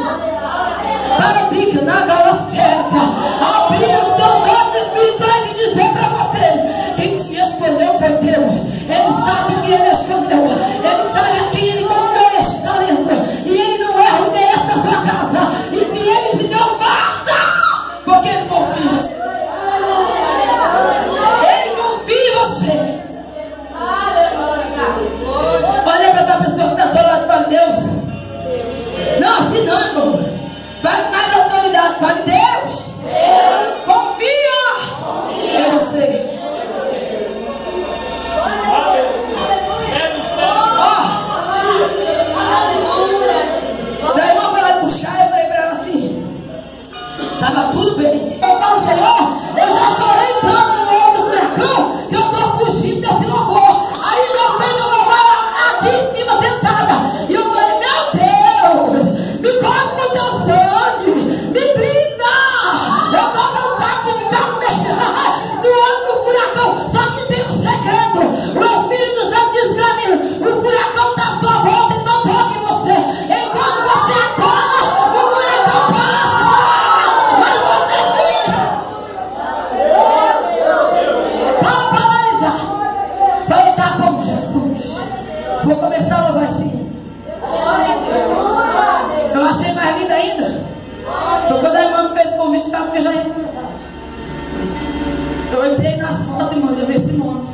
Para brinca na gala certa. Abrir os teus olhos espirituais e dizer para você: quem te escolheu foi Deus. Ele sabe que ele escolheu. Ele sabe a quem ele confiou esse talento. E ele não erra dessa sua casa. E se ele te deu, faça! Porque ele confia em você. Ele confia em você. Olha para essa pessoa que está do lado e fala: Deus. Não, assim não, irmão. Fale mais autoridade. Fale: Deus. Confia em você. Daí uma foi lá puxar, eu falei para ela assim: estava tudo bem. Eu falo: Senhor, eu já chorei tanto no olho do furacão que eu estou fugindo desse louvor. Aí eu venho no louvor aqui em cima sentada. E eu falei: meu Deus, me cobre com teu sangue, me blinda. Eu estou cansado de ficar no meio do olho do furacão. Só que tem um segredo. O Espírito Santo diz para mim: o furacão está à sua volta e não toca em você. Enquanto você adora, o furacão passa. Mas você fica. Para analisar. Falei: tá bom, Jesus. Vou começar a louvar assim. Eu achei mais linda ainda. Então, quando a irmã me fez o convite, eu já ia começar. Eu entrei nas fotos, irmão, eu vi esse nome.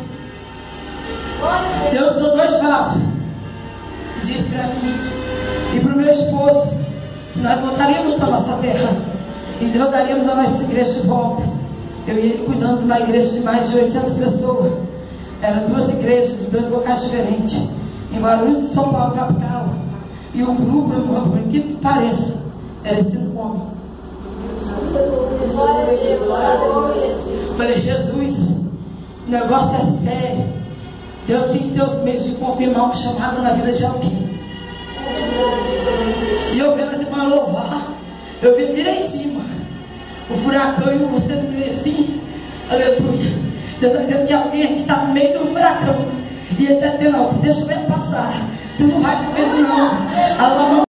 Deus usou 2 vasos. E disse para mim e para o meu esposo que nós voltaríamos para a nossa terra. E Deus daríamos a nossa igreja de volta. Eu e ele cuidando de uma igreja de mais de 800 pessoas. Eram 2 igrejas, de 2 locais diferentes. Em Guarulhos, São Paulo, capital. E o grupo, irmão, por incrível que pareça, era esse nome. Falei: Jesus, o negócio é sério. Deus tem que ter os meios de confirmar uma chamada na vida de alguém. E eu vendo a irmã louvar, eu vi direitinho, mano. O furacão e você no meio assim, aleluia. Deus está dizendo que alguém aqui está no meio do furacão. E ele está dizendo: não, deixa eu ver passar. Tu não vai morrer, não.